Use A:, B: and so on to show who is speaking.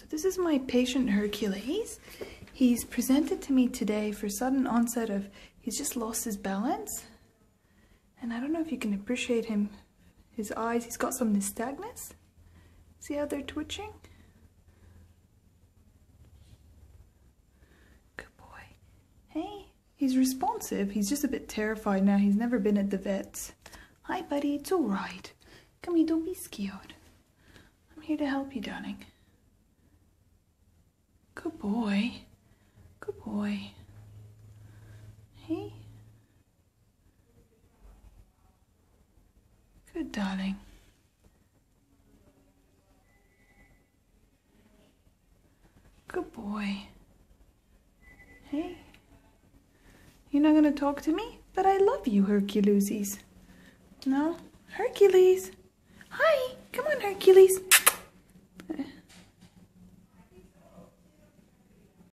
A: So this is my patient Hercules. He's presented to me today for sudden onset of, he's just lost his balance. And I don't know if you can appreciate him, his eyes, he's got some nystagmus. See how they're twitching? Good boy. Hey, he's responsive. He's just a bit terrified now. He's never been at the vet's. Hi buddy, it's alright. Come here, don't be scared. I'm here to help you, darling. Good boy. Good boy. Hey. Good darling. Good boy. Hey. You're not gonna talk to me? But I love you, Hercules. No? Hercules. Hi. Come on, Hercules.